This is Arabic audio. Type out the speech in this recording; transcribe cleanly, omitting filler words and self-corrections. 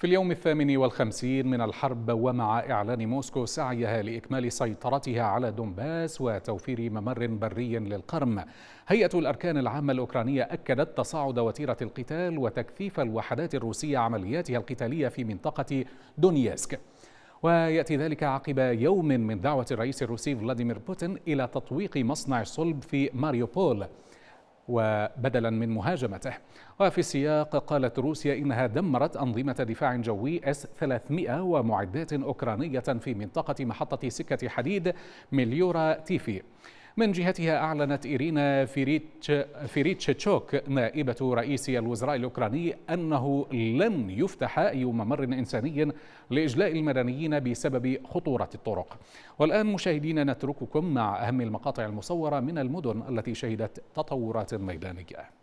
في اليوم 58 من الحرب، ومع إعلان موسكو سعيها لإكمال سيطرتها على دونباس وتوفير ممر بري للقرم، هيئة الأركان العامة الأوكرانية أكدت تصاعد وتيرة القتال وتكثيف الوحدات الروسية عملياتها القتالية في منطقة دونيسك. ويأتي ذلك عقب يوم من دعوة الرئيس الروسي فلاديمير بوتين إلى تطويق مصنع الصلب في ماريوبول وبدلا من مهاجمته. وفي السياق قالت روسيا إنها دمرت أنظمة دفاع جوي S-300 ومعدات أوكرانية في منطقة محطة سكة حديد ميليورا تيفي. من جهتها أعلنت إيرينا فيريتشتشوك نائبة رئيس الوزراء الأوكراني أنه لن يفتح أي ممر إنساني لإجلاء المدنيين بسبب خطورة الطرق. والآن مشاهدينا نترككم مع أهم المقاطع المصورة من المدن التي شهدت تطورات ميدانية.